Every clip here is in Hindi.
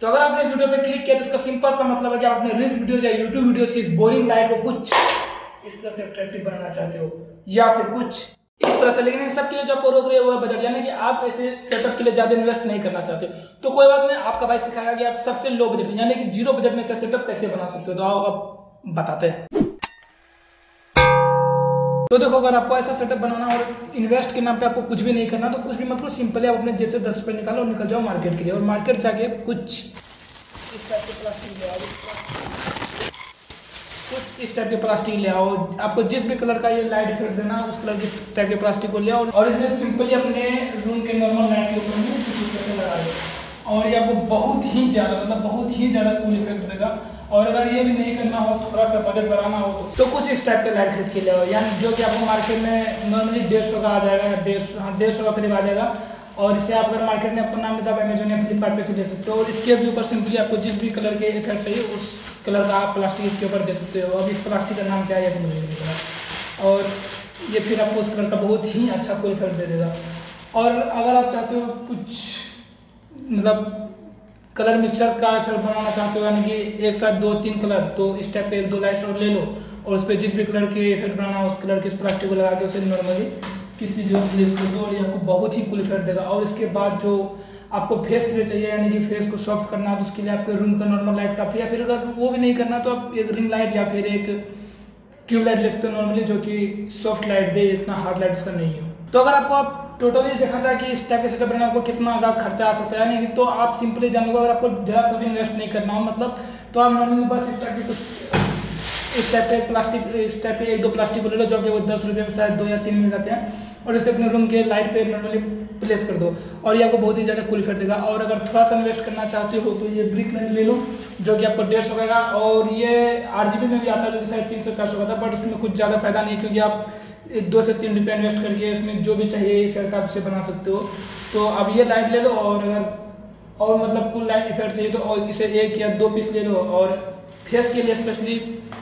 तो अगर आपने इस वीडियो पे क्लिक किया तो इसका सिंपल सा मतलब है कि आप अपने रील्स वीडियोस या यूट्यूब वीडियोस की इस बोरिंग लाइट को कुछ इस तरह से अट्रैक्टिव बनाना चाहते हो या फिर कुछ इस तरह से। लेकिन इन सब के लिए जो आपको रोक रही है वो है बजट, यानी कि आप ऐसे सेटअप के लिए ज्यादा इन्वेस्ट नहीं करना चाहते हो। तो कोई बात नहीं, आपका भाई सिखाएगा कि आप सबसे लो बजट में यानी कि 0 बजट में से सेटअप कैसे बना सकते हो। तो आओ अब बताते हैं। तो देखो, अगर आपको ऐसा सेटअप बनाना और इन्वेस्ट के नाम पे आपको कुछ भी नहीं करना तो कुछ भी मतलब सिंपली आप अपने जेब से 10 रुपये निकालो और निकल जाओ मार्केट के लिए। और मार्केट जाके कुछ इस टाइप के प्लास्टिक ले आओ, कुछ इस टाइप के प्लास्टिक ले आओ। आपको जिस भी कलर का ये लाइट इफेक्ट देना उस कलर के टाइप के प्लास्टिक को ले आओ और इसे सिंपली अपने रूम के नॉर्मल लाइट के ऊपर में कैसे लगा दो। और ये आपको बहुत ही ज़्यादा कूल इफेक्ट देगा। और अगर ये भी नहीं करना हो, थोड़ा सा बजट बढ़ाना हो तो कुछ इस टाइप के लाइट खरीद के ले आओ, यानी जो कि आपको मार्केट में नॉर्मली 150 का आ जाएगा, 150 का करीब आ जाएगा। और इसे आप अगर मार्केट में आपको नाम देता है अमेजोन या फ्लिपकार्ट पे से ले सकते हो। और इसके भी ऊपर सिंपली आपको जिस भी कलर के इफेक्ट चाहिए उस कलर का आप प्लास्टिक इसके ऊपर दे सकते हो। अब इस प्लास्टिक का नाम क्या है मुझे नहीं पता। और ये फिर आपको उस कलर का बहुत ही अच्छा कोई इफेक्ट दे देगा। और अगर आप चाहते हो कुछ मतलब कलर मिक्सचर का इफेक्ट बनाना चाहते हो, यानी कि एक साथ 2-3 कलर, तो इस टाइप पे 1-2 लाइट्स और ले लो और उस पर जिस भी कलर के इफेक्ट बनाना हो उस कलर के इस प्लास्टिक को लगा के उसे नॉर्मली किसी जगह प्लेस कर दो और ये आपको बहुत ही कूल इफेक्ट देगा। और इसके बाद जो आपको फेस के लिए चाहिए, यानी कि फेस को सॉफ्ट करना, तो उसके लिए आपके रूम का नॉर्मल लाइट काफ़ी, या फिर अगर वो भी नहीं करना तो आप एक रिंग लाइट या फिर एक ट्यूब लाइट ले सकते हो नॉर्मली, जो कि सॉफ्ट लाइट दे, इतना हार्ड लाइट उसका नहीं हो। तो अगर आपको आप टोटली देखा जाए कि इस टाइप के सेटअप बनाने आपको कितना खर्चा आ सकता है, यानी कि तो आप सिंपली जान लो, अगर आपको ज़रा सा भी इन्वेस्ट नहीं करना हो मतलब, तो आप नॉर्मली बस इस टाइप के कुछ इस टाइप के प्लास्टिक, इस टाइप के 1-2 प्लास्टिक को ले लो जो कि वो 10 रुपये में शायद 2 या 3 मिल जाते हैं, और इसे अपने रूम के लाइट पे नॉर्मली प्लेस कर दो और ये आपको बहुत ही ज़्यादा कूल इफेक्ट देगा। और अगर थोड़ा सा इन्वेस्ट करना चाहते हो तो ये ब्रिक लाइट ले लो जो कि आपको 150 का, और ये 8GB में भी आता है जो कि शायद 300-400 का था, बट उसमें कुछ ज़्यादा फायदा नहीं है क्योंकि आप 2 से 3 रुपये इन्वेस्ट करके इसमें जो भी चाहिए इफेक्ट आप इसे बना सकते हो। तो अब ये लाइट ले लो और अगर और मतलब कूल लाइट इफेक्ट चाहिए तो और इसे 1 या 2 पीस ले लो। और फेस के लिए स्पेशली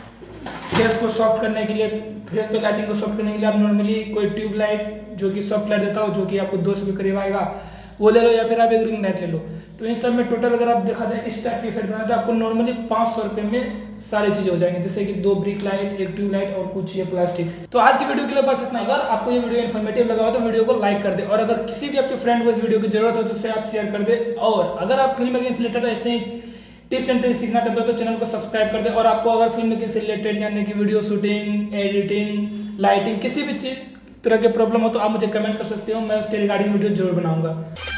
फेस को सॉफ्ट करने के लिए, फेस पे लाइटिंग को सॉफ्ट करने के लिए आप नॉर्मली कोई ट्यूब लाइट जो कि सॉफ्ट लाइट देता हो जो कि आपको 200 के करीब आएगा वो ले लो, या फिर आप एक रिंग लाइट ले लो। तो इन सब में टोटल अगर आप देखा जाए इस टाइप की इफेक्ट बनाते हैं आपको नॉर्मली 500 रुपये में सारी चीज़ें हो जाएंगी, जैसे कि 2 ब्रिक लाइट, 1 ट्यूब लाइट और कुछ ये प्लास्टिक। तो आज की वीडियो के लिए बस इतना। अगर आपको ये वीडियो इन्फॉर्मेटिव लगा हो तो वीडियो को लाइक कर दे, और अगर किसी भी आपके फ्रेंड को इस वीडियो की जरूरत हो तो उसे आप शेयर कर दे। और अगर आप फिल्म मेकिंग से रिलेटेड ऐसे ही टिप्स एंड ट्रिक्स सीखना चाहते हो तो चैनल को सब्सक्राइब कर दे। और आपको अगर फिल्म मेकिंग से रिलेटेड यानी कि वीडियो शूटिंग, एडिटिंग, लाइटिंग, किसी भी तरह के प्रॉब्लम हो तो आप मुझे कमेंट कर सकते हो, मैं उसके रिगार्डिंग वीडियो जरूर बनाऊंगा।